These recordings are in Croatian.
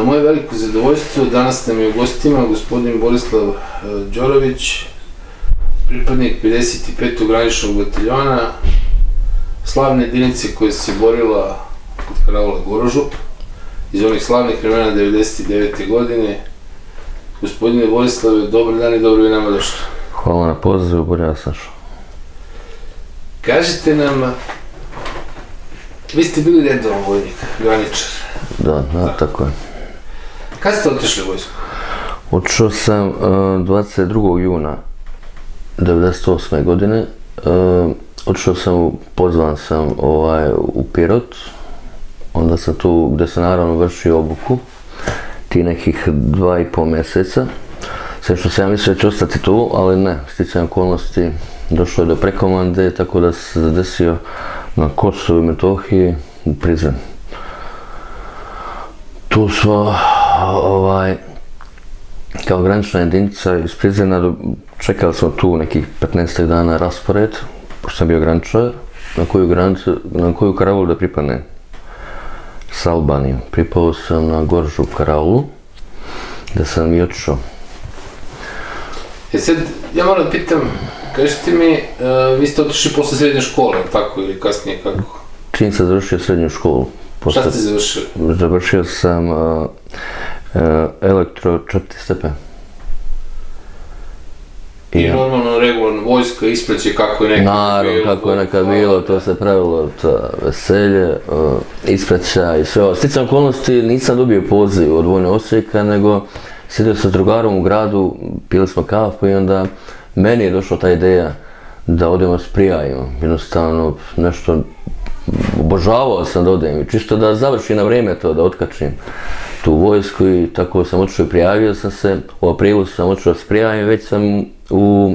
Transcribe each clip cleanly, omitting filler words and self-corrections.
moje veliko zadovoljstvo danas nam je u gostima gospodin Borislav Đorović, pripadnik 55. graničnog bataljona, slavne jedinice koja se borila kod Karaula Gorožup, iz onih slavnih vremena 99. godine. Gospodine Borislave, dobar dan i dobro je nama došli. Hvala na pozivu, bolje ja sam šao. Kažite nam, vi ste bili redovan vojnik, graničar. Da, tako je. Kad ste otišli u vojsku? Otišao sam 22. juna 1998. godine. Otišao sam, pozvan sam u Pirot. Onda sam tu, gdje sam naravno vršio obuku, ti nekih 2,5 mjeseca. Sve što sam ja mislio da će ostati tu, ali ne, sticajem okolnosti došlo je do prekomande, tako da se zadesio na Kosovu i Metohiji u Prizren. Tu smo, kao granična jedinica iz Prizrena, čekali smo tu nekih 15 dana raspored, pošto sam bio graničar, na koju karavulu da pripadne. S Albanijom. Pripao sam na Gorožup karavulu, da sam i otišao. Sad, ja moram da pitam, kažete mi, vi ste otišli posle srednje škole, tako ili kasnije kako? Čim sam završio srednju školu. Šta ste završili? Završio sam elektro 4. stepen. I normalno, regularno, vojska ispreće kako je nekad bilo? Naravno, kako je nekad bilo, to se pravilo veselje, ispreća i sve ovo. Sticajem okolnosti nisam dobio poziv od vojnog odsjeka, nego sjedio sam s drugarom u gradu, pili smo kafu i onda meni je došla ta ideja da odemo s prijavima. Jednostavno, nešto obožavao sam da odem, čisto da završim na vrijeme to, da otkačim tu vojsku i tako sam otišao i prijavio sam se. U aprilu sam otišao s prijavim, već sam u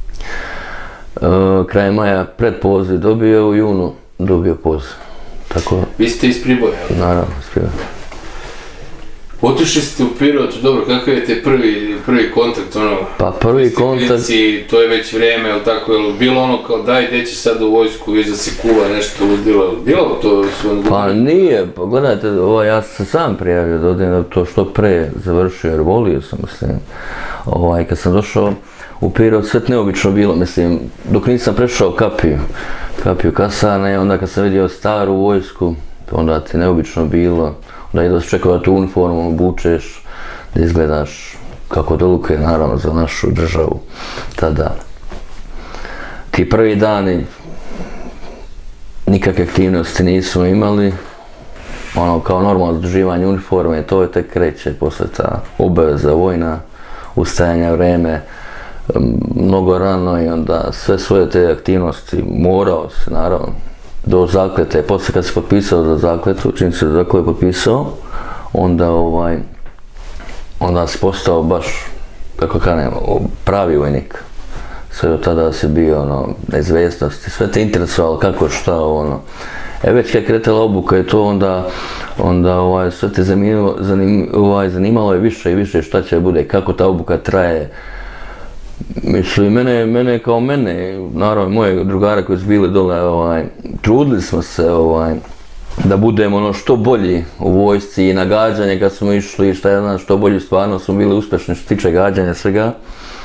krajem maja predpoziv dobio, u junu dobio poziv. Vi ste iz Priboja? Naravno, iz Priboja. Otišli ste u Pirot, dobro, kakav je te prvi kontakt, ono? Pa prvi kontakt... To je već vrijeme, ili tako, je bilo ono kao daj, gdje će sad u vojsku, već da se kuva nešto ludilo, bilo to su ono... Pa nije, pa gledajte, ja sam sam prijavio da odem da to što pre završio, jer volio sam, mislim. Kad sam došao u Pirot, sve neobično bilo, mislim, dok nisam prešao kapiju kasarne, onda kad sam vidio staru vojsku, onda ti neobično bilo. Da ideš čekao da tu uniformu obučeš, da izgledaš kako dolukuje, naravno, za našu državu tada. Ti prvi dani nikakve aktivnosti nismo imali, kao normalno zadrživanje uniforme, to je tek kreće posle ta obaveza vojna, ustajanja vreme, mnogo rano i onda sve svoje te aktivnosti morao se, naravno, do zakljete. Poslije kad se potpisao za zakljetu, čim se zaklet potpisao, onda si postao baš, kako kažem, pravi vojnik. Sve do tada si bio neizvjesnosti, sve te interesovalo kako šta već kad je kretala obuka i to, onda sve te zanimalo je više i više šta će bude, kako ta obuka traje. Mislim, mene kao mene, naravno moje drugara koji su bili dole, trudili smo se da budemo što bolji u vojsci i na gađanje kad smo išli, šta ja znam, što bolji, stvarno smo bili uspješni što tiče gađanja svega.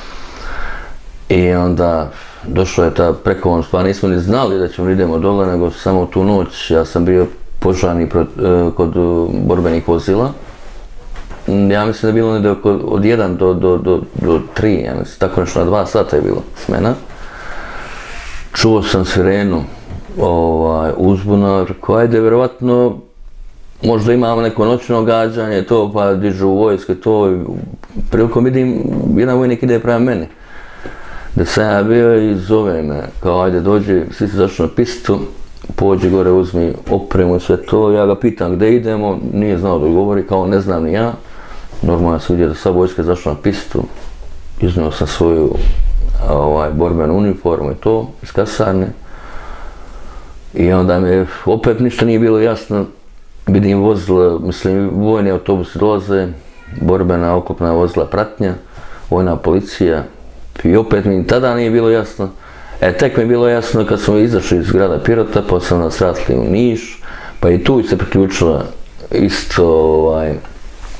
I onda došla je ta prekovanost, pa nismo ni znali da ćemo idemo dole, nego samo tu noć ja sam bio požarni kod borbenih vozila. Ja mislim da je bilo negdje od 1 do 3, ja mislim, tako nešto na 2 sata je bilo smena. Čuo sam sirenu, uzbuna, rekao, ajde, vjerovatno, možda imamo neko noćno gađanje, to, pa dižu u vojske, to, prilikom vidim, jedan vojnik ide prema meni. Da sam ja bio i zove me, kao, ajde, dođi, svi se zašli na pistu, pođi gore, uzmi opremu i sve to, ja ga pitam gdje idemo, nije znao da govori, kao ne znam ni ja. Normalno ja sam vidio da sva vojska je zašla na pistu, iznio sam svoju borbenu uniformu i to iz kasarne. I onda mi opet ništa nije bilo jasno, vidim vozila, mislim vojni autobusi dolaze, borbena oklopna vozila pratnja, vojna policija i opet mi tada nije bilo jasno. Tek mi je bilo jasno kad smo izašli iz grada Pirota, pa sam nas vratili u Niš, pa i tu se priključila isto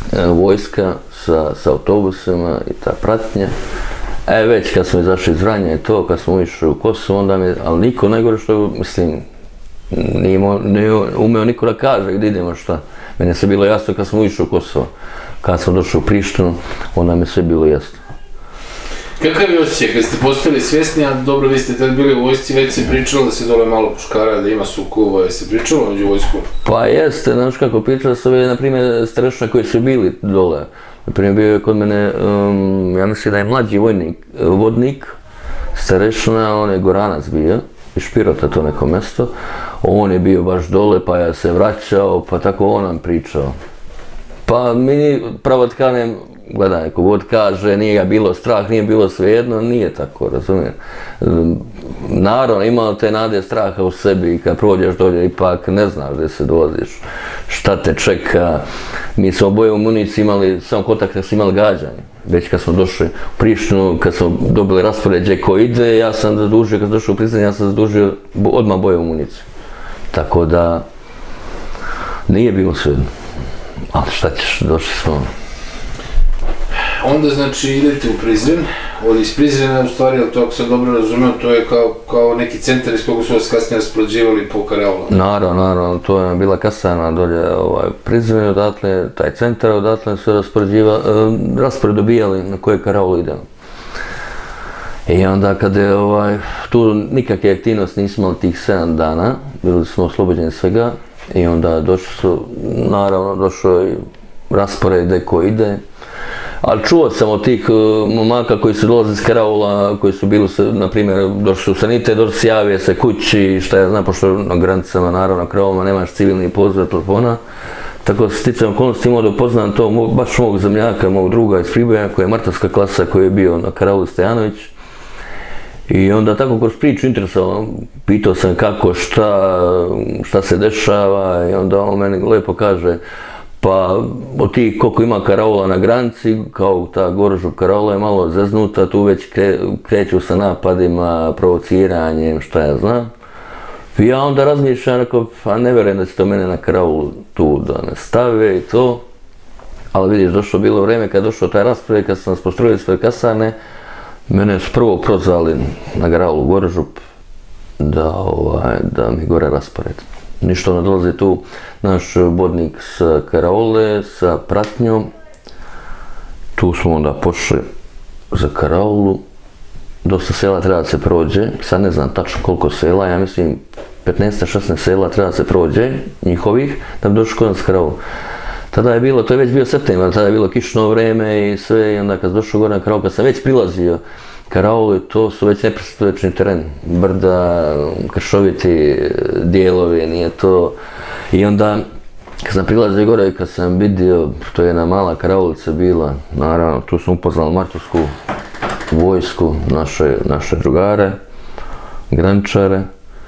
vojska sa autobusima i ta pratnja. Već kad smo izašli iz Vranja i to, kad smo išli u Kosovo, onda mi, ali niko najgore što, mislim, nije umeo niko da kaže gdje idemo šta. Mene se bilo jasno kad smo išli u Kosovo. Kad smo došli u Prištinu, onda mi sve bilo jasno. Kakav je osjećaj kad ste postali svjesni, a dobro, vi ste tad bili u vojsci, već se pričalo da se dole malo puškara, da ima sukoba, je se pričalo među vojsku? Pa jeste, znaš kako, pričalo se ove, na primjer, starešina koji su bili dole. Na primjer, bio je kod mene, ja mislim da je mlađi vodnik, starešina, on je Goranac bio, iz Pirota to neko mjesto. On je bio baš dole, pa ja se vraćao, pa tako on nam pričao. Pa mi pravo tkanem, gledaj, kogod kaže nije ga bilo strah, nije bilo svejedno, nije tako, razumijem. Naravno, imao te nade straha u sebi i kad prođeš dolje ipak ne znaš gdje se dolaziš, šta te čeka. Mi smo oboje u municiji imali, samo kontakt kad smo imali gađanje. Već kad smo došli u Prištinu, kad smo dobili raspored gdje ko ide, ja sam zadužio, kad sam došao u Prištinu, ja sam zadužio odmah boje u municiju. Tako da, nije bilo svejedno. Ali šta ćeš, došli smo. Onda znači idete u Prizren, od iz Prizrena u stvari, ali to ako sam dobro razumio, to je kao neki centar iz koga su vas kasnije raspoređivali po karaulama. Naravno, to je bila kasarna dolje u Prizrenu, odatle, taj centar, odatle su raspored dobijali na koje karaulu idemo. I onda kada je tu nikakve aktivnosti nismo imali tih 7 dana, bili smo oslobođeni svega i onda došao je raspored gdje ko ide. Ali čuo sam od tih momaka koji su dolazili iz karaula, koji su bili, na primjer, došli u sanite, došli javije se kući, šta ja znam, pošto na granicama, naravno, na karaulama nemaš civilni poziv telefona. Tako se sticam okolnosti imao da upoznam to baš mog zemljaka, mog druga iz Priboja, koja je martovska klasa, koji je bio na karaulu Stojanović. I onda tako kroz priču interesovalo, pitao sam kako, šta se dešava i onda on meni lijepo kaže pa od tih koliko ima karaula na granici, kao ta Gorožup karaula je malo zeznuta, tu već kreću sa napadima, provociranjem, šta ja znam. I ja onda razmišljam, a ne vjerujem da će to mene na karaulu tu da ne stave i to. Ali vidiš, došlo bilo vrijeme kad je došao taj raspored, kad sam postrojio svoje kasarne, mene su prvo prozvali na karaulu Gorožup da mi gore raspored. Ništa ne dolazi tu naš bodnik sa karaule, sa pratnjom. Tu smo onda pošli za karaulu. Dosta sela treba da se prođe, sad ne znam tačno koliko sela, ja mislim 15-16 sela treba da se prođe, njihovih, da bi došli kod nas karaulu. Tada je bilo, to je već bio septembar, tada je bilo kišno vreme i sve, i onda kad sam došao gore na karaulu, kad sam već prilazio karaulu, to su već nepristupačni teren, brda, kršoviti dijelovi, nije to. I onda, kad sam prilazio gore, kad sam vidio, to je jedna mala karaulica bila, naravno, tu sam upoznal martovsku vojsku, naše drugare, graničare.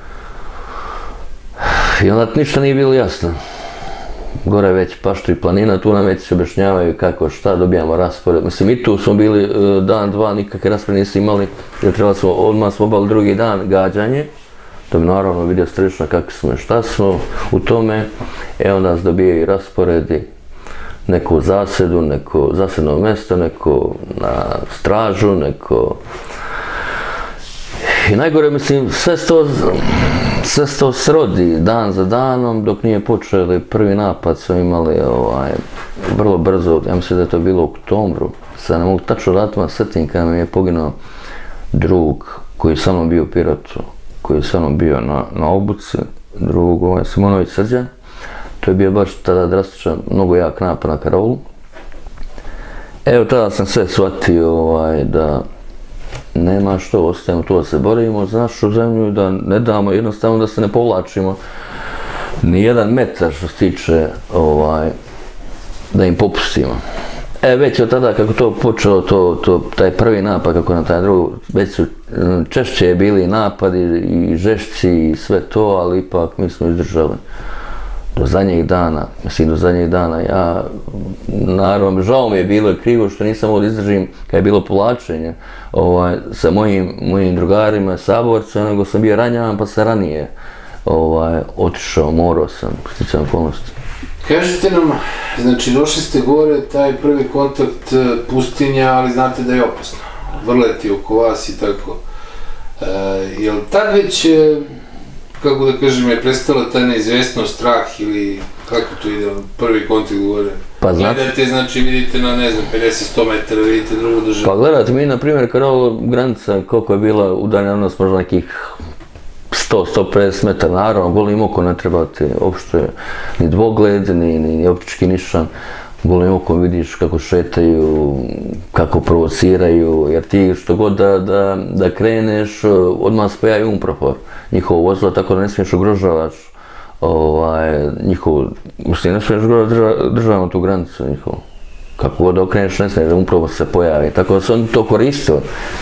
I onda ništa nije bilo jasno. Gore već paštu i planina, tu nam već se objašnjavaju kako, šta, dobijamo raspored. Mislim, i tu smo bili dan, dva, nikakve raspored nisu imali, jer odmah smo obali drugi dan gađanje. Da bi naravno vidio starešina kakvi smo i šta smo u tome. Onda se dobijaju rasporedi, neko u zasedu, neko zasedno mjesto, neko na stražu, neko... I najgore, mislim, sve se to srodi dan za danom, dok nije počeli prvi napad, smo imali vrlo brzo, ja mislim da je to bilo u oktobru, sad ne mogu tačno datuma setim kada mi je poginuo drug koji je sa mnom bio u Pirotu, koji je sa mnom bio na obuci, drug Simonović Srđan. To je bio baš tada drastičan, mnogo jak napad na karaulu. Evo tada sam sve shvatio da nema što, ostajemo tu da se borimo za našu zemlju, da ne damo, jednostavno da se ne povlačimo ni jedan metar što se tiče da im popustimo. Već od tada kako to počelo, taj prvi napad, kako na taj drugi, već su češće bili napadi i žešći i sve to, ali ipak mi smo izdržali. Do zadnjeg dana, ja, naravno, žao mi je bilo krivo što nisam mogao da izdržim kad je bilo povlačenje sa mojim drugarima, saborcima, nego sam bio ranjavan pa sam ranije otišao, morao sam, sticajem okolnosti. Kažite nam, znači došli ste gore, taj prvi kontakt pustinja, ali znate da je opasno. Vrleti oko vas i tako. Jel tad već, kako da kažem, je prestala ta neizvestnost, strah ili kako to ide, prvi kontakt gore? Pa gledate, znači vidite na, ne znam, 50-100 metara, vidite drugu državu. Pa gledajte, mi na primjer, kada ovo granica, koliko je bila udaljena od nas, možda nekih 100-150 metara, naravno, golim okom ne trebate uopšte ni dvogled, ni optički nišan. Golim okom vidiš kako šetaju, kako provociraju, jer ti što god da kreneš, odmah se pojavi umprofor njihovo vozilo, tako da ne smiješ ugrožavaš njihovo, mislim, ne smiješ ugrožavati državnu tu granicu njihovu. Kako god da okreneš, ne smiješ da umprofor se pojavi, tako da su oni to koristili.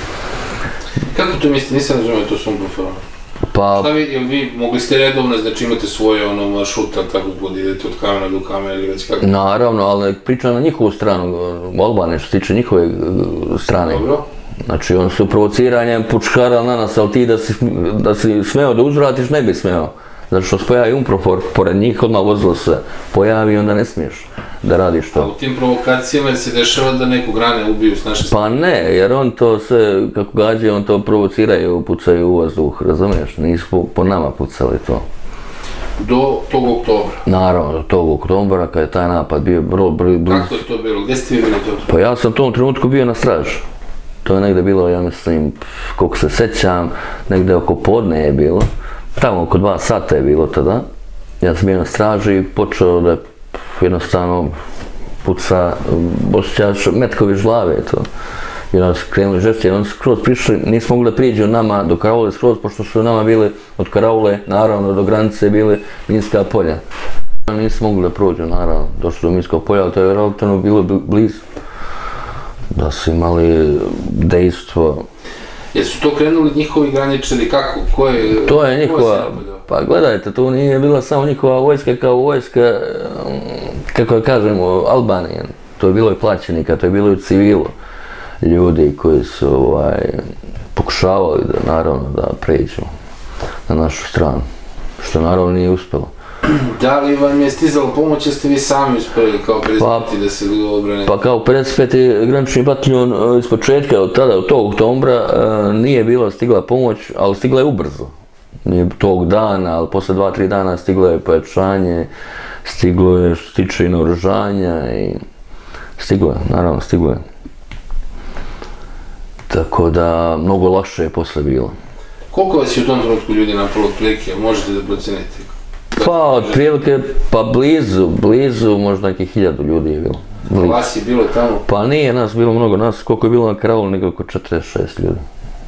Kako to mislite, nisam razumio to s umproforom? Pa... Jel vi mogli ste redovno, znači imate svoje maršrut, tako god idete od kamena do kamena ili već kako? Naravno, ali pričam na njihovu stranu, Albanije, što se tiče njihove strane. Dobro. Znači, oni su provociranjem pučkarali na nas, ali ti da si smeo da uzvratiš, ne bi smeo. Zato što se pojavi umprofor, pored njih odmah vozilo se pojavi i onda ne smiješ da radiš to. A u tim provokacijama se dešava da neku grane ubiju s naše strane? Pa ne, jer on to sve, kako gađe, on to provociraju, pucaju u vazduh, razumiješ? Nisu po nama pucali to. Do tog oktobra? Naravno, do tog oktobra, kad je taj napad bio vrlo blizu. Kako je to bilo? Gdje ste vi bili to? Pa ja sam u tom trenutku bio na straži. To je negdje bilo, ja mislim, koliko se sećam, negdje oko podne je bilo. Tamo oko 2 sata je bilo tada. Ja sam bio na straži i počeo da jednostavno puca, osjećaš metkovi žlave to. I onda su krenuli žešće, onda su skroz prišli, nismo mogli da priđu nama do Karaule skroz, pošto su nama bili od Karaule, naravno do granice bili minska polja. Nismo mogli da prođu, naravno, došli do minskog polja, ali to je relativno bilo blizu. Da su imali dejstvo. Jesu to krenuli njihovi graničari, kako? To je njihova, pa gledajte, to nije bila samo njihova vojska kao vojska, kako da kažemo, Albanije. To je bilo i plaćenika, to je bilo i civilu. Ljudi koji su pokušavali da, naravno, da pređu na našu stranu, što naravno nije uspjelo. Da li vam je stizalo pomoć, jeste vi sami uspjeli kao 55. da se obrane? Pa kao 55. granični bataljon iz početka, od tada, od tog oktobra, nije bila stigla pomoć, ali stigla je ubrzo. Nije tog dana, ali posle 2-3 dana stiglo je pojačanje, stiglo je što se tiče i naoružanja i stiglo je, naravno stiglo je. Tako da, mnogo lakše je posle bilo. Koliko vas je u tom trenutku ljudi napalo otprilike, možete da procenite? Pa, otprilike, pa blizu, možda nekih 1000 ljudi je bilo. Vas je bilo tamo? Pa nije nas bilo mnogo, nas koliko je bilo na Karaulu, nego oko 46 ljudi.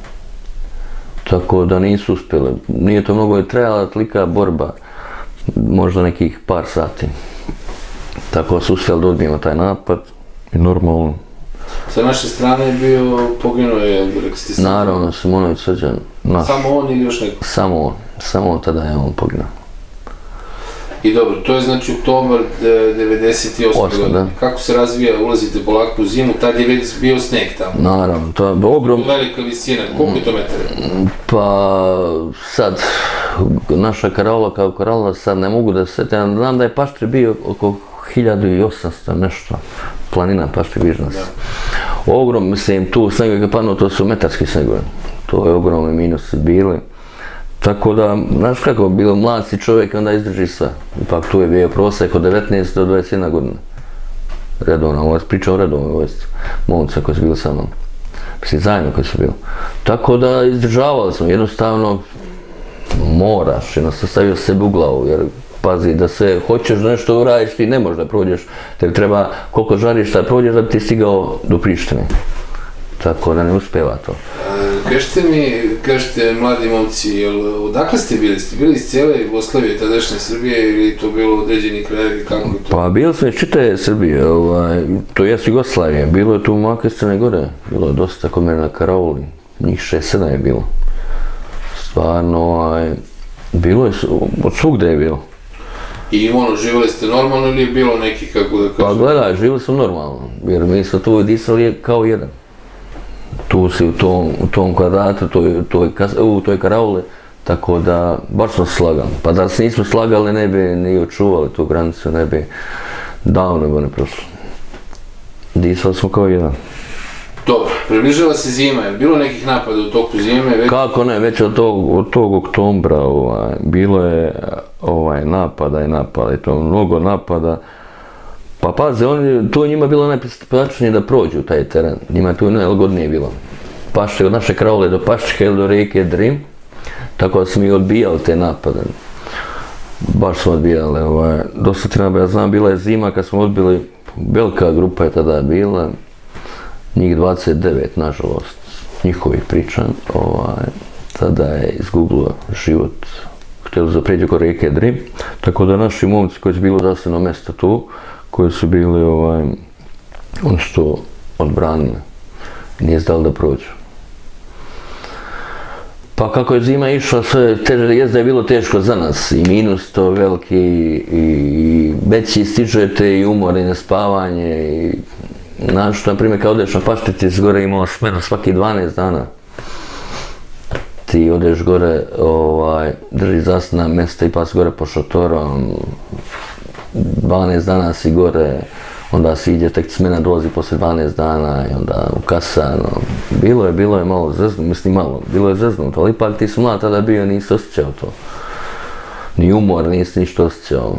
Tako da nisu uspjeli, nije to mnogo je trajala tolika borba, možda nekih par sati. Tako su uspjeli da odbijemo taj napad i normalno. Sa naše strane je bio, poginuo je, rekli ste sam? Naravno, Simonović Srđan. Samo on ili još neko? Samo on, tada je on poginuo. I dobro, to je znači oktobar 98. godine. Kako se razvija, ulazite polako u zimu, tad je već bio sneg tamo? Naravno, to je ogrom... Velika visina, koliko je to metara? Pa sad, naša Karaula kao Karaula sad ne mogu da se sjetim, znam da je Paštre bio oko 1800 nešto, planina Paštre Vižnas. Ogrom, mislim, tu sneg je padnuo, to su metarski snegovi, to je ogromni minusi bili. Tako da, znaš kako, bilo mlad si čovjek, onda izdrži sve. Ipak tu je bio prosjek od 19 do 21 godina. Redovno, pričao o redovnoj vojsci. Momca koji su bili sa mnom. Mislim, zajedno koji su bili. Tako da, izdržavali smo, jednostavno moraš, jednostavno stavio sebe u glavu, jer pazi, da se hoćeš da nešto uradiš, ti ne možeš da prođeš. Te treba, koliko žariš da prođeš, da bi ti stigao do Prištine. Tako da ne uspjeva to. Kažete mi, kažete mladi momci, odakle ste bili? Ste bili iz cijele Jugoslavije, tadašnje Srbije ili to bilo određeni krajevi, kako je to? Pa bili smo iz čitave Srbije, to jest Jugoslavije, bilo je tu malo iz Crne Gore, bilo je dosta kod mene na Karauli, njih 6-7 je bilo. Stvarno, bilo je, od svugde je bilo. I živjeli ste normalno ili je bilo neki, kako da kažem? Pa gledaj, živjeli smo normalno, jer mi smo tu disali kao jedan. Tu si u tom kvadratu, u toj Karauli, tako da baš smo slagali. Pa da se nismo slagali ne bi ni očuvali tu granicu, ne bi davno ne prošlo. Disali smo kao jedan. Dobro, približava se zima, je bilo nekih napada u toku zime? Kako ne, već od tog oktobra bilo je napada i to mnogo napada. Pa paze, tu je njima bilo najpristupačnije da prođu taj teren, njima tu najlagodnije bilo. Pašte od naše Kraule do Paščika ili do rijeke Drim, tako da smo i odbijali te napade. Baš smo odbijali, dosta treba, ja znam, bila je zima kad smo odbili, velika grupa je tada bila, njih 29, nažalost, njihovih priča, tada je izgubilo život, htjeli da pređe kod rijeke Drim, tako da naši momci koji su bili zasebno mjesto tu, koji su bili, oni su to odbranili, nije zdali da prođu. Pa kako je zima išla, jest da je bilo teško za nas, i minus to veliki, i veći stižete, i umor, i nespavanje, i na primjer kad odeš na Paštrici, gore imao smjenu svaki 12 dana. Ti odeš gore, drži zasna mjesta i pas gore po šatorom, 12 dana si gore, onda si ide, tek smjena dolazi poslije 12 dana i onda u kasano. Bilo je malo zeznuto, mislim malo, bilo je zeznuto, ali ipak ti su mlad tada bio, nisi osjećao to. Ni umor, nisi ništa osjećao.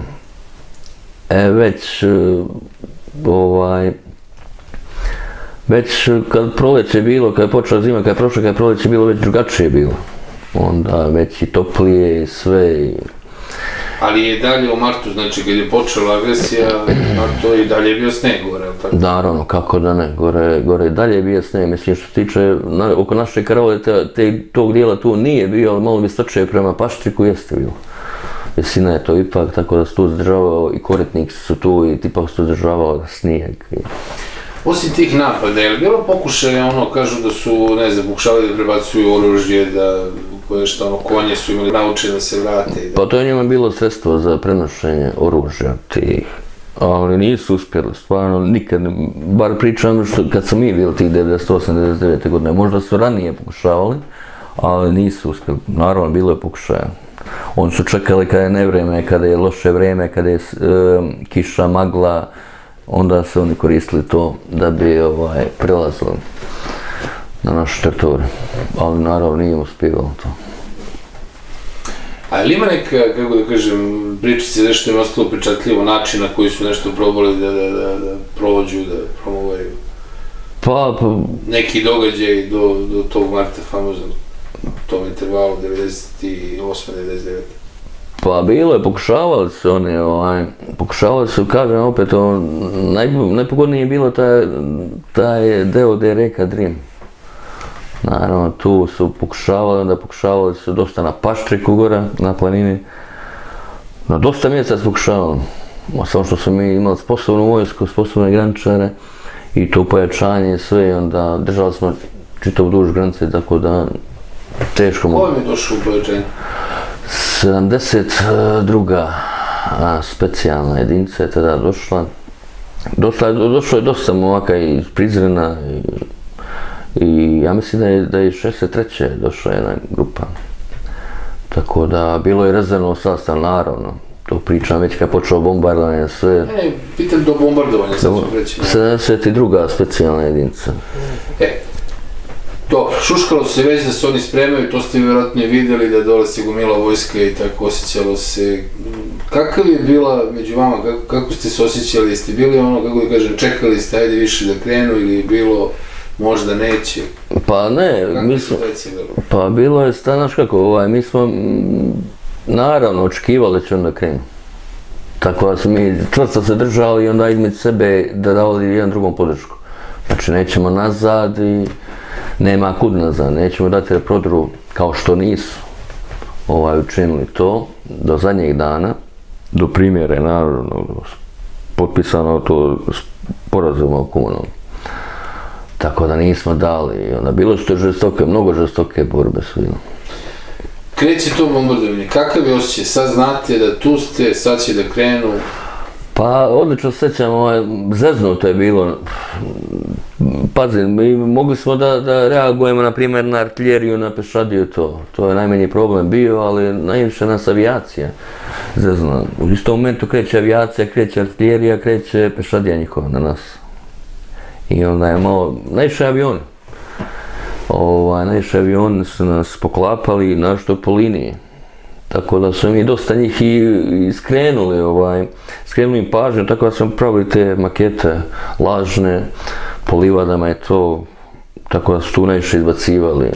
Već kad proljeće bilo, kad je počela zima, kad je prošla, kad je proljeće bilo, već drugačije bilo. Onda već i toplije i sve. Ali je dalje u martu, znači kad je počela agresija, to i dalje je bio sneg gore, ali tako? Naravno, kako da ne, gore i dalje je bio sneg. Mislim, što se tiče, oko naše Kraule, tog dijela tu nije bio, ali malo bi strčio prema Paštriku, jeste bilo. Visina je to ipak, tako da se tu zadržavao i koritnici su tu i tipak se tu zadržavao snijeg. Osim tih napada, je li bilo pokušaja, kažu da su, ne znam, pokušavali da prebacuju oružje, da konje su imali naučeni da se vrate? Pa to je njima bilo sredstvo za prenošenje oružja tih, ali nisu uspjeli, stvarno nikad, bar pričam kad smo mi bili tih 98-99. godine, možda su ranije pokušavali, ali nisu uspjeli, naravno bilo je pokušaja. Oni su čekali kada je nevrijeme, kada je loše vrijeme, kada je kiša, magla, onda su oni koristili to da bi prelazili na našu teritoriju, ali naravno nije uspjevalo to. A je li ima neka, kako da kažem, pričice, nešto im ostalo pričatljivo, način na koji su nešto probali da prođu, da promovaju? Pa... Neki događaj do tog marta famoznog, u tom intervalu 98-99? Pa bilo je, pokušavali su, kažem opet, najpogodnije je bilo taj deo gdje je rijeka Drim. Naravno, tu su pokušavali, onda pokušavali su dosta na Paštriku gore, na planini. Na dosta mjesta su pokušavali. Samo što smo mi imali sposobnu vojsku, sposobne graničare i to pojačanje i sve, i onda držali smo čitav duž granice, tako da teško mogu. Ko vam je došao u pojačanje? 72. specijalna jedinica je tada došla. Došlo je dosta momaka iz Prizrena i ja mislim da je 63. došla jedna grupa. Tako da bilo je rezervno sastav, naravno. To pričam već kad je počelo bombardovanje sve. Pitam do bombardovanja, sad ću reći. 72. specijalna jedinica. Dobro, šuškalo se već da se oni spremaju, to ste vjerojatno vidjeli da dole se gomila vojska i tako osjećalo se. Kakav je bila među vama, kako ste se osjećali, jeste bili kako da kažem, čekali ste ajde više da krenu ili je bilo možda neće? Pa ne, pa bilo je, znaš kako, mi smo naravno očekivali da će onda krenu. Tako da smo mi čvrsto se držali i onda između sebe da davali jedan drugom podršku. Znači nećemo nazad i nema kud nazad, nećemo dati da prodru kao što nisu učinili to do zadnjeg dana, do primjere, naravno, potpisano to sporazum o Kumanom. Tako da nismo dali, onda bilo su to žestoke, mnogo žestoke borbe su bilo. Kreće to bombardovanje, kakav je osjećaj? Sad znate da tu ste, sad će da krenu? Pa odlično se sjećam, zeznuto je bilo, pazi, mi mogli smo da reagujemo, na primjer, na artiljeriju, na pešadiju, to je najmanji problem bio, ali najviše nas avijacija zezna. U istom momentu kreće avijacija, kreće artiljerija, kreće pešadija njihova na nas. I onda je malo, najviše avioni. Najviše avioni su nas poklapali, našto po liniji. Tako da su mi dosta njih i skrenuli im pažnju, tako da smo pravili te makete lažne, po livadama je to, tako da su tu najviše izbacivali,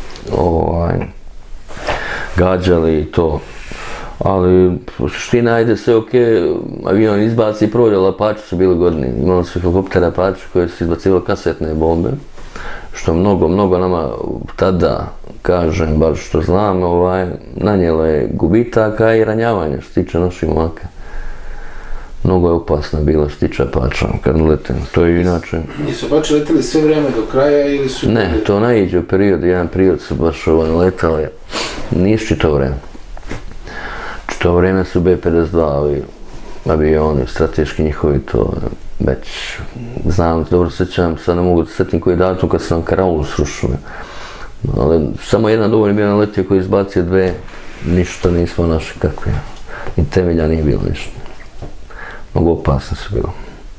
gađali i to. Ali suština, ajde sve ok, avion izbaci i prođe, ali Apache su bili godini. Imali su helikoptere Apache koje su izbacivali kasetne bombe, što mnogo nama tada, kažem, bar što znam, nanijelo je gubitaka i ranjavanja što se tiče naših momaka. Mnogo je opasno bilo što se tiče Apache kad lete, to je inače. Nisu Apache leteli sve vrijeme do kraja ili su... Ne, to naiđe u period, jedan period su baš letali, nisu čito vrijeme. Čito vrijeme su B-52 avioni, strateški njihovi, to već znam, dobro sjećam, sad ne mogu da sjetim koji datum kad su nam Karaulu srušili. Ali samo jedan dovoljno bio naletio koji izbacio dve, ništa nismo našli kakve. Ni temelja nije bilo ništa. Mnogo opasno su bilo.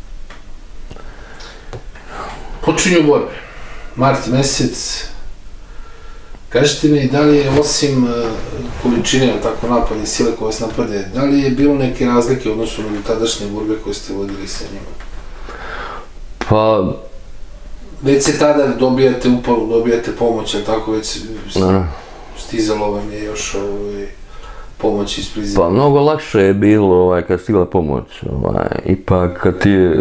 Počinju borbe. Mart mjesec. Kažete mi, da li je osim količine tako napadne sile koje vas napade, da li je bilo neke razlike u odnosu na tadašnje borbe koje ste vodili sa njima? Pa... Već se tada dobijate upalu, dobijate pomoć, ali tako već stizalo vam je još pomoć iz prizima? Pa mnogo lakše je bilo kad stigla pomoć. Ipak kad ti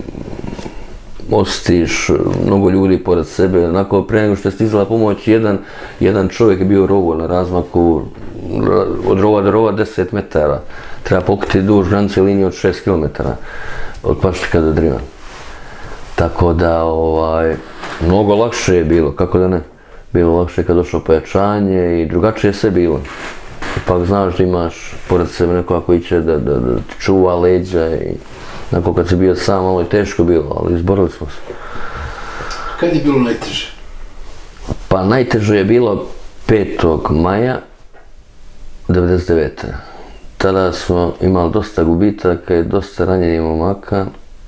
osjetiš mnogo ljudi pored sebe, onako pre nego što je stizala pomoć, jedan čovjek je bio u rovu na razmaku od rova do rova 10 metara. Treba pokriti duž granice linije od 6 km od Paštrika do Driva. Tako da, mnogo lakše je bilo, kako da ne. Bilo lakše kad došlo pojačanje i drugačije sve bilo. Ipak znaš da imaš pored sebe nekoga koji će da čuva leđa i nakon kad si bio sam, malo je teško bilo, ali izborili smo se. Kad je bilo najteže? Pa najteže je bilo 5. maja 1999. Tada smo imali dosta gubitaka i dosta ranjenih momaka.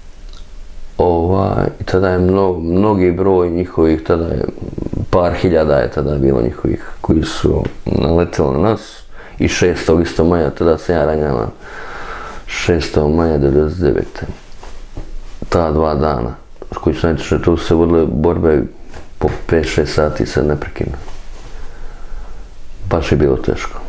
I tada je mnogi broj njihovih, tada je par hiljada je tada bilo njihovih koji su naletili na nas. I 6. isto maja, tada sam ja ranjala. 6. maja 1999. Ta 2 dana, koji su najteže, tu se vodile borbe po 5-6 sati sad neprekidno. Baš je bilo teško.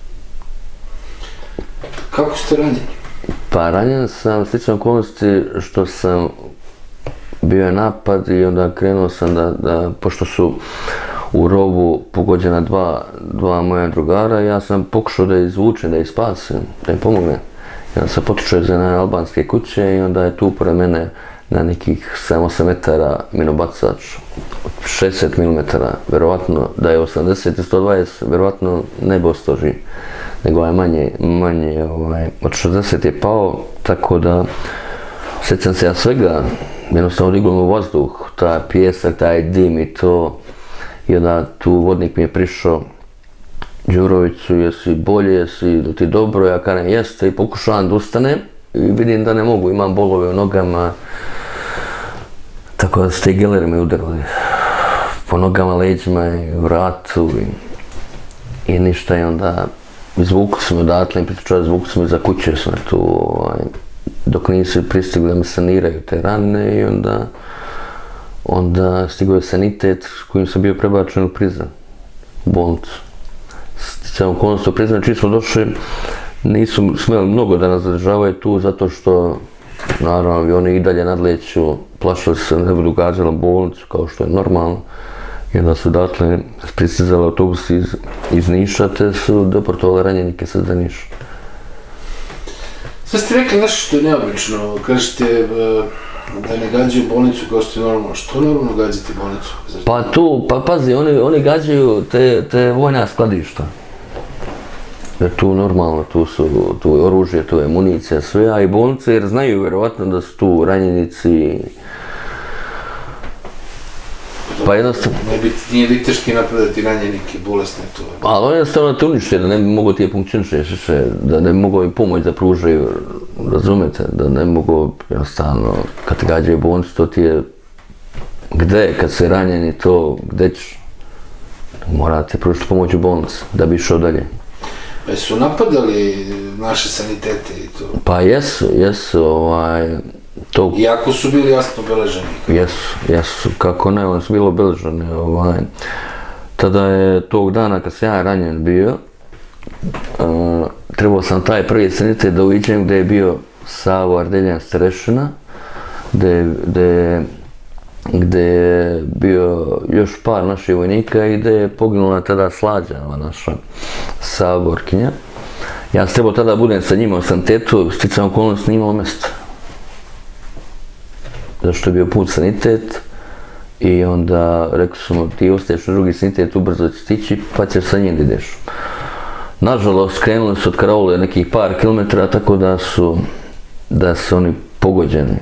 Kako ste ranjeni? Pa ranjen sam sličnom okolnosti što sam bio je napad i onda krenuo sam da pošto su u rovu pogođena dva moja drugara, ja sam pokušao da izvučem, da ih spasim, da im pomognem. I onda sam potičao iz jedne albanske kuće i onda je tu pored mene na nekih 7-8 metara minobacač, 60 mm, verovatno da je 80 i 120, verovatno ne bi ostao živ, nego je manje od 60 je pao, tako da sjećam se ja svega, jednostavno diglo me u vazduh, taj pijesak, taj dim i to, i onda tu vodnik mi je prišao, Đuroviću, jesi bolje, jesi ti dobro, ja kažem jeste i pokušavam da ustanem i vidim da ne mogu, imam bolove u nogama, tako da su te geleri me udarili po nogama, leđima i vratu i ništa i onda izvuku su me odatle i priključali, izvuku su me za kuće su me tu, dok nisu pristigli da me saniraju te rane i onda stigao je sanitet s kojim sam bio prebačen u Prizren, u bolnicu. Sticajem okolnosti u Prizren, čim smo došli, nisu smjeli mnogo da nas zadržavaju tu zato što, naravno, oni i dalje nadleću, plašili se da ne budu gađali bolnicu kao što je normalno. I onda su dakle pristizali autobusi iz Niša te su deportovali ranjenike sad za Niš. Sad ste rekli nešto što je neobično, kažete da ne gađaju bolnicu kao što je normalno. Što normalno gađate bolnicu? Pa tu, pa pazi, oni gađaju te vojna skladišta. Jer tu normalno, tu je oružje, tu je municija, sve, a i bolnice jer znaju vjerovatno da su tu ranjenici Pa jednostavno... Nije li teški napadati ranjenike, bolesne to. Ali on jednostavno te unište, da ne bi mogo ti je funkcionišeš, da ne bi mogo i pomoć da pružaju, razumete, da ne bi mogo jednostavno, kad te gađaju bolnicu, to ti je gde, kad se ranjeni, to gde ćeš. Morate pružiti pomoć u bolnicu, da bi išao dalje. Pa su napadali naše sanitete i to? Pa jesu, Iako su bili jasno obeleženi? Jesu, kako ne, oni su bili obeleženi. Tada je tog dana kad sam ja ranjen bio, trebao sam taj prvi sanitet da uviđem gdje je bio Savo Ardeljan starešina, gdje je bio još par naših vojnika i gdje je poginula tada Slađa, naša saborkinja. Ja sam trebao tada budem sa njima u sanitetu, sticam okolnost nije imao mjesta. Zašto je bio put sanitet i onda rekli su mu ti ostaješ na drugi sanitet, ubrzo će stići pa ćeš sa njim da ideš. Nažalost, krenuli su od Karaule nekih par kilometara, tako da su oni pogođeni.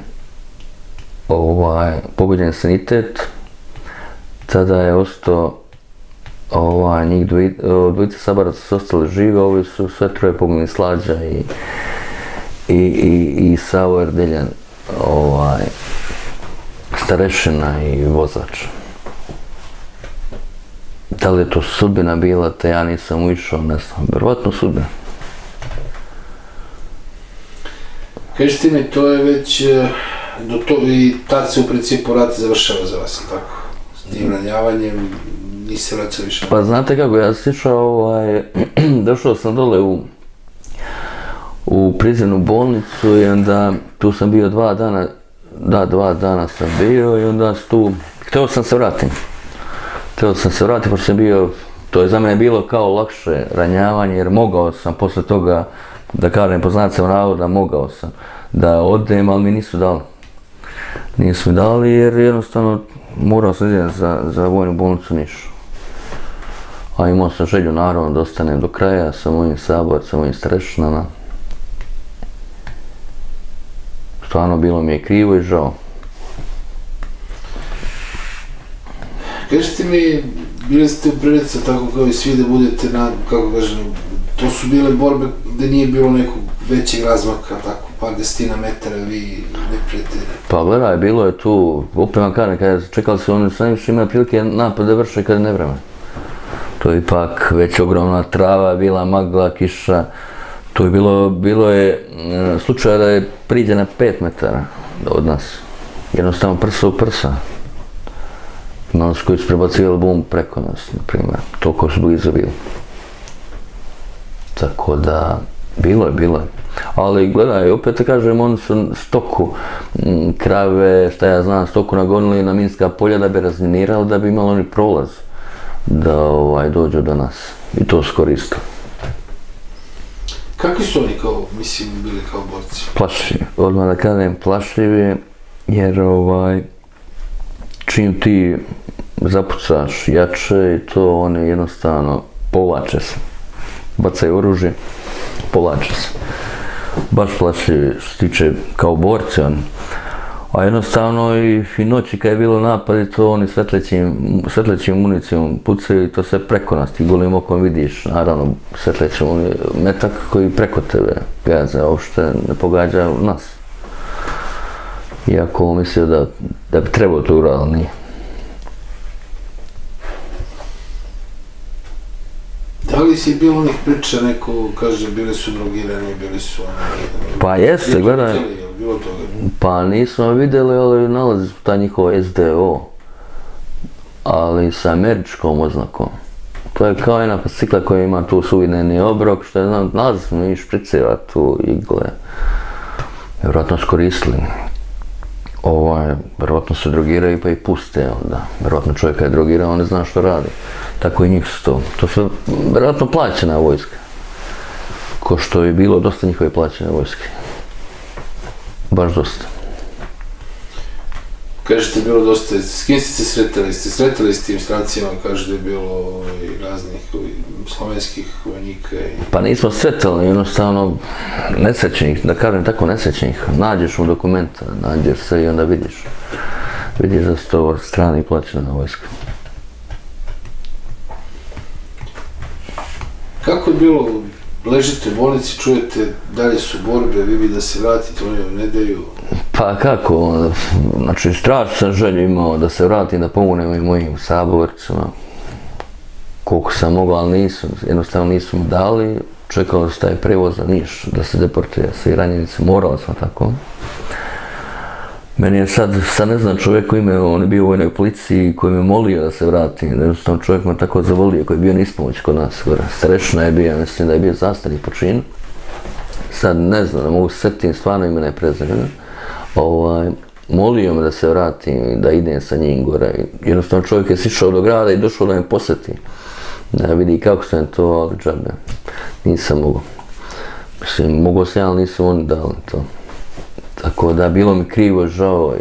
Pogođen sanitet, tada je ostao njih dvojica sabaraca su ostali živi, ovi su sve troje poginuli, Slađa i Savo Ardeljan, starešina i vozač. Da li je to sudbina bila, te ja nisam ušao, ne znam, verovatno sudbina. Kažete mi, to je već, i tad se u principu rat završava za vas, tako? S tim ranjavanjem nisi vraćao više? Pa znate kako, ja sam išao, došao sam dole u prizemnu bolnicu i onda tu sam bio 2 dana, da, 2 dana sam bio i onda tu, htio sam se vratiti, pošto sam bio, to je za mene bilo kao lakše ranjavanje jer mogao sam posle toga, da kažem po znacima navoda, mogao sam da odem, ali mi nisu dali. Nisu mi dali jer jednostavno morao sam idem za vojnu bolnicu Niš. A imao sam želju naravno da ostanem do kraja sa mojim saborcem, mojim starešinama. Stvarno bilo mi je krivo i žao. Kažete mi, bili ste u prilici tako kao i svi da budete na, kako kažem, to su bile borbe gdje nije bilo nekog većeg razmaka, tako, par desetina metara, vi neprijatelji. Pa gledaj, bilo je tu, opet vam kažem, kada čekali su oni sa najviše imali prilike napad da vrše kada je nevreme. To je ipak već ogromna trava, bila magla, kiša, to je bilo je slučaja da je priđe na 5 metara od nas, jednostavno prsa u prsa. Imali su koji su prebacivali bum preko nas, na primjer, toliko su blizu bili. Tako da, bilo je. Ali gledaj, opet te kažem, oni su stoku, krave, šta ja znam, stoku nagonili na minska polja da bi razminirali, da bi imali oni prolaz da dođu do nas. I to su koristili. Kakvi su oni kao, mislim, bili kao borci? Plašljivi, odmah da kažem plašljivi, jer čim ti zapucaš jače i to oni jednostavno povlače se. Bacaju oružje, povlače se. Baš plašljivi što se tiče kao borci oni. A jednostavno i noći kad je bilo napad, to oni svetlećim municijom pucaju i to sve preko nas, ti golim okom vidiš, naravno svetlećim metak koji preko tebe gaza, uopšte ne pogađa nas. Iako mislio da bi trebao to uraditi, ali nije. Da li si bilo onih priča, neko kaže bili su drogirani, bili su oni... Pa jeste, gledaj. Pa nismo vidjeli, ali nalazi su ta njihova SDO, ali sa američkom oznakom. To je kao jedna fascikla koja ima tu suvineni obrok, što je znam, nalazi smo i špriceva tu igle. Vjerojatno su koristili. Vjerojatno se drogiraju pa i puste onda. Vjerojatno čovjek kad je drogirao, on ne zna što radi. Tako i njih su to. To su vjerojatno plaćena vojska. Ko što je bilo dosta njihove plaćene vojske. Baš dosta. Kažete bilo dosta, s kim ste se sretali? Ste sretali s tim strancima, kaže da je bilo raznih slovenskih vojnika? Pa nismo sretali, jednostavno nesrećenih, da kažem tako nesrećenih. Nađeš mu dokumenta, nađeš se i onda vidiš vidiš da su to strani plaćena vojska. Kako je bilo, ležite u bolnici, čujete dalje su borbe, vi bi da se vratite, oni vam ne daju? Pa kako, znači strašno sam želju imao da se vratim, da pomognem i mojim saborcima. Koliko sam mogao, ali nisu, jednostavno nisu mi dali. Čekalo se taj prevoz za Niš, da se deportuje svi ranjenici, morali smo tako. Meni je sad ne znam čovjek u ime, on je bio u vojnoj policiji koji me molio da se vrati. Jednostavno čovjek me tako zavolio koji je bio nispomoć kod nas. Starešina je bio, mislim da je bio zastavni po činu. Sad ne znam, ne mogu se sjetiti stvarno imena i prezimena. Molio me da se vratim, da idem sa njim gore. Jednostavno čovjek je sišao do grada i došao da me posjeti. Da vidi kako sam to, ali džabe. Nisam mogao. Mislim, mogao sam ja, ali nisu oni dali to. Tako da, bilo mi krivo, žao.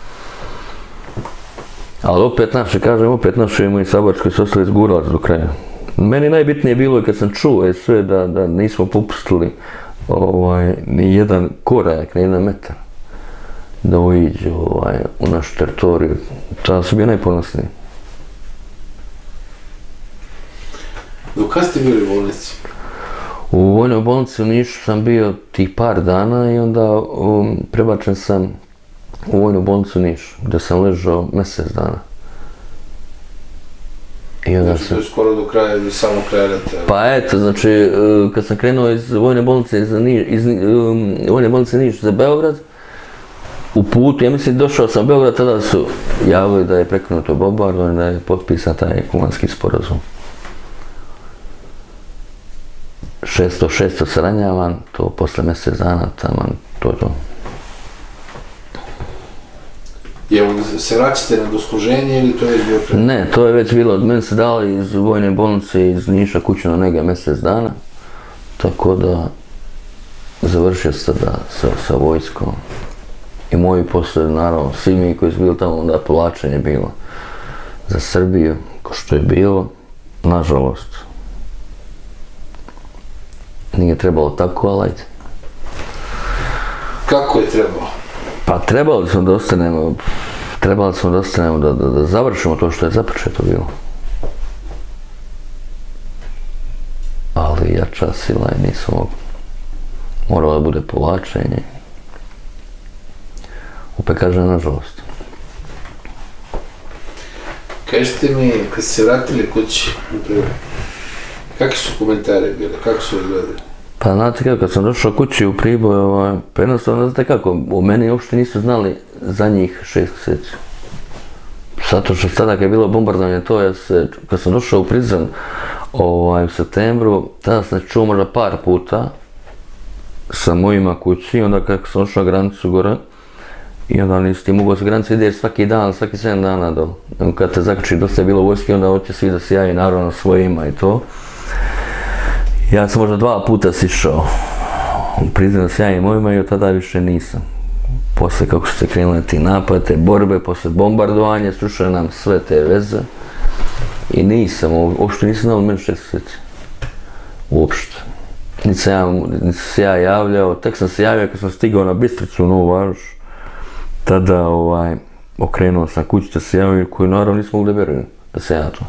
Ali opet naše, kažem, opet naše moji saborci koji su ostali izgurali do kraja. Meni najbitnije bilo je kad sam čuo sve da nismo popustili ni jedan korak, ni jedan metar da uđe u našu teritoriju. Tada sam bio najponosniji. Do kada ste bili u bolnici? U vojnoj bolnici u Nišu sam bio tih par dana i onda prebačen sam u vojnu bolnicu u Nišu, gdje sam ležao mjesec dana. Znači to je skoro do kraja ili samo kraja rata? Pa eto, znači kad sam krenuo iz vojne bolnice Niš za Beograd, u putu, ja mislim došao sam u Beograd, tada su javili da je prekinuto bombardovanje, da je potpisan taj kumanski sporazum. 600 se ranjavan, to posle mjesec dana, taman, to je to. Jel se vraćate na dosluženje ili to je već bilo pre? Ne, to je već bilo, meni se dali iz vojne bolnice iz Niša kućna nega mjesec dana, tako da završio sam sa vojskom. I moji posle, naravno, svi mi koji su bili tamo, onda povlačenje bilo za Srbiju, ko što je bilo, nažalost. Nije trebalo tako, ali ajde. Kako je trebalo? Pa trebali smo da ostanemo, da završimo to što je započeto bilo. Ali jača sila i nisam mogu. Moralo da bude povlačenje. Opet kažem, nažalost. Kažete mi, kad ste se vratili kući, kakvi su komentari bili, kako su izgledali? Pa znate kako, kad sam došao kući u Priboj, pa jednostavno, znate kako, u meni uopšte nisu znali za njih 6 mjeseci. Zato što sada kad je bilo bombardovanje, kad sam došao u Prizren u septembru, tada sam čuo možda par puta sa mojima kući, onda kad sam došao na granicu gore, i onda nisi ti mogao sa granice ideš svaki dan, svaki 7 dana dol. Kad te zaključi, dosta je bilo vojske, onda hoće svi da se javi, naravno, svojima i to. Ja sam možda 2 puta sišao u Prizren s jajim mojima i od tada više nisam. Posle kako su se krenule ti napade, te borbe, posle bombardovanja, srušile nam sve te veze. I nisam, uopšte nisam znao meni 6 mjeseci. Uopšte. Niti se ja javljao, tek sam se javio kad sam stigao na Bistricu u Novu Varoš. Tada okrenuo sam kući da se javio, koju naravno nisam mogli da vjerujem da se ja to.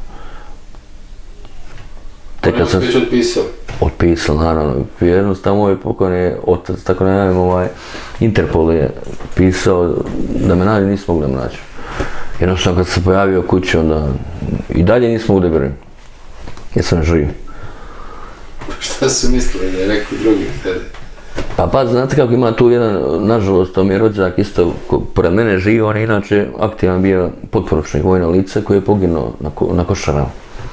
Oni su već otpisali? Otpisali, naravno. Jednostavno moj pokojni otac, tako ne javim, Interpol je pisao da me nađe, nismo mogli da me nađu. Jednostavno kad se pojavio kući, onda i dalje nismo mogli da vjerujem. Jesam živ. Šta su mislili da je neki drugi htjeli? Pa znate kako ima tu jedan, nažalost, to mi je rođak isto, pored mene živi, on je inače aktivan bio potporučnik vojno lice koji je poginuo na Košarama.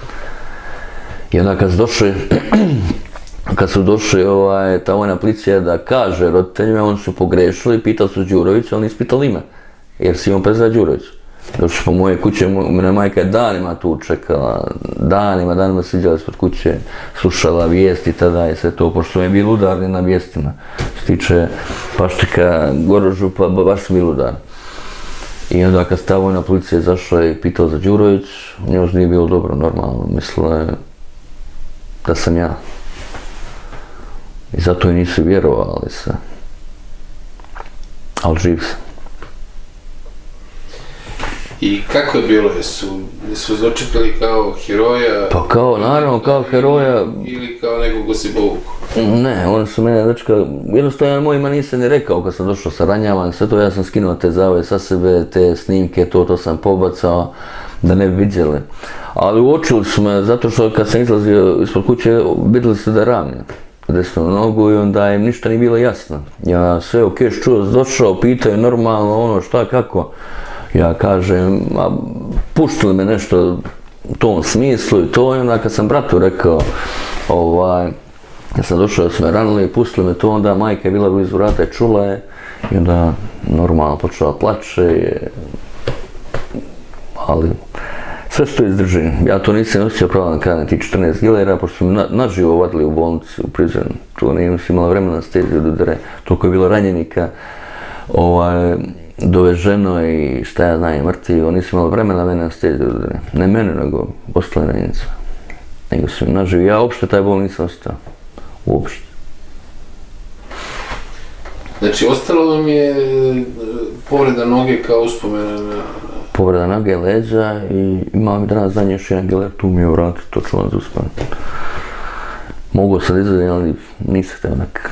I onda kad su došli ta vojna policija da kaže roditeljima, oni su pogrešili, pitali su Đurovića, ali nisu pitali ime, jer si on prezva Đurović. Došli smo moje kuće, mene majka je danima tu čekala, danima sviđala ispod kuće, slušala vijesti tada i sve to, pošto je bili udarni na vijestima. Što se tiče Paštika, Gorožupa, baš su bili udarni. I onda kad ta vojna policija zašla i pitala za Đurović, njoj nije bilo dobro, normalno, mislila je da sam ja. I zato i nisu vjerovali se. Ali živ sam. I kako je bilo? Jesu dočekali kao heroja? Pa kao, naravno, kao heroja. Ili kao nekog ko si povuku? Ne, oni su mene dočekali, jednostavno mojima nisam ni rekao kad sam došao sa ranjavan, sve to ja sam skinuo te zavoje sa sebe, te snimke, to sam pobacao da ne bi vidjeli. Ali uočili su me, zato što kad sam izlazio ispod kuće, vidjeli su da ravnja desnu nogu i onda im ništa nije bilo jasno. Ja sve ok, čuo, došao, pitaju normalno ono šta, kako. Ja kažem, puštili me nešto u tom smislu i to, i onda kad sam bratu rekao, kad sam došao da su me ranili i pustili me to, onda majka je bila blizu vrata i čula je i onda normalno počela plače, ali sve što izdrži. Ja to nisam nosio pravilan kada ti 14 gilera, pošto su mi naživo vadili u bolnici, u prizren. To nisam imala vremena na steziju da udare, toliko je bilo ranjenika. Doveženo i šta ja znam, mrtvi, nisam imala vremena mene na steziju da udare. Ne mene, nego ostale ranjenice. Nego su mi naživi. Ja uopšte taj bol nisam ostao. Uopšte. Znači, ostalo vam je povreda noge kao uspomena na... Povreda noge, leđa i imam danas dan još jedan giler, tu mi je vrati, to čuvam za uspomenu. Mogu sad izvedim, ali nisam htio nekako.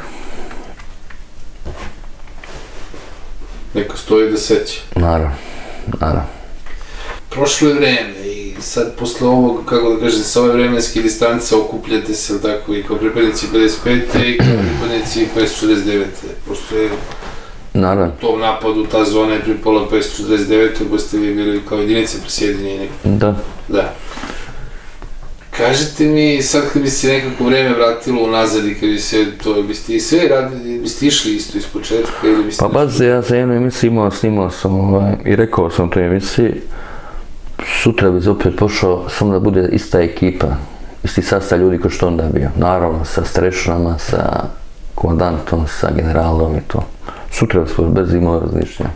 Neko stoji da seća. Naravno, naravno. Prošlo je vreme i sad posle ovog, kako da kažem, sa ove vremenske distance okupljate se, ili tako, i kao pripadnici 55. i kao pripadnici 549. Pošto je u tom napadu ta zona je pripala 549. pa ste vi bili kao jedinice presjedinjenja. Da. Kažete mi, sad kad bi se nekako vreme vratilo unazad i kad bi se to, biste i sve radili, biste išli isto iz početka ili biste... Pa bazi, ja za jednu emisiju snimao sam i rekao sam u toj emisiji, sutra bi opet pošao samo da bude ista ekipa, isti sastav ljudi koji što onda bio. Naravno, sa strešnama, sa komandantom, sa generalom i to. Sutra bi bez imao različnja.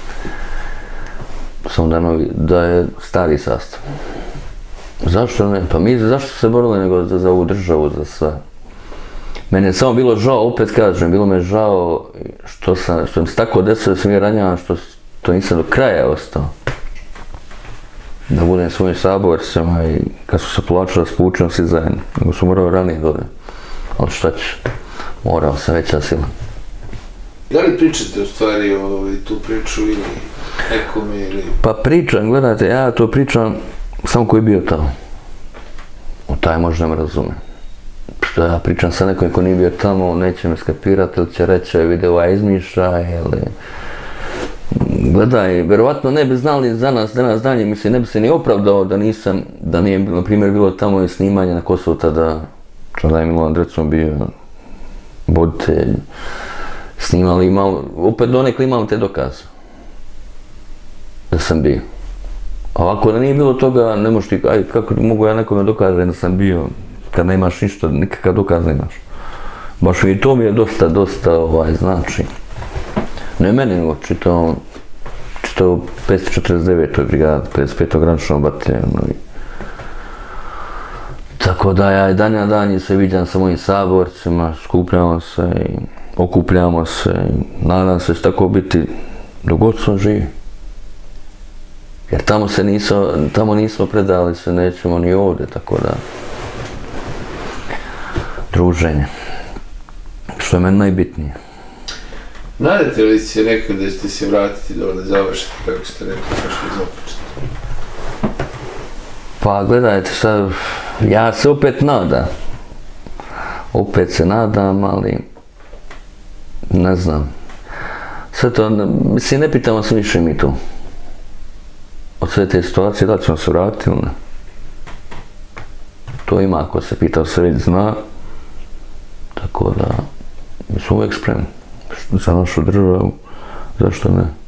Samo da je stari sastav. Zašto ne? Pa mi zašto se borili nego za ovu državu, za sve. Meni je samo bilo žao, opet kažem, bilo me žao što mi se tako desilo da sam je ranjavan, što nisam do kraja ostao. Da budem svojim saborcima i kad su se polačili da spučem svi zajedno. Nego su morali ranije dole. Ali šta ćeš, morao sam veća sila. Da li pričate u stvari tu priču ili nekome ili... Pa pričam, gledajte, ja to pričam samo koji je bio tamo. O taj možda me razume. Što ja pričam sa nekom ko nije bio tamo, neće me skapirati ili će reći video izmišlja ili... Gledaj, verovatno ne bi znali za nas danas dalje, mislim, ne bi se ni opravdao da nije, na primjer, bilo tamo i snimanje na Kosovu tada, da je Milovan Drecun bio voditelj, snimali, opet donekle imam te dokaze da sam bio. A ovako da nije bilo toga, ne možeš ti, kako mogu ja nekome dokazati da sam bio, kad nemaš ništa, nikakav dokaz nemaš. Baš i to mi je dosta, znači. Ne meni, nego čitao 549. brigada, 55. graničnog bataljona. Tako da ja i dan na dan se viđam sa mojim saborcima, skupljamo se i okupljamo se i nadam se da će tako biti dok god sam živ. Jer tamo nismo predali se, nećemo ni ovdje, tako da druženje, što je meni najbitnije. Nadate li se nekad da ćete se vratiti dole da završite, kako ste rekli, kao što je započeti? Pa gledajte sad, ja se opet nadam. Opet se nadam, ali ne znam. Sve to, mislim, ne pitamo se više mi tu. Od sve te situacije, da li ćemo se vratiti ili ne. To ima, ako se pita, se već zna. Tako da, mi smo uvijek spremni. Za našu državu, zašto ne?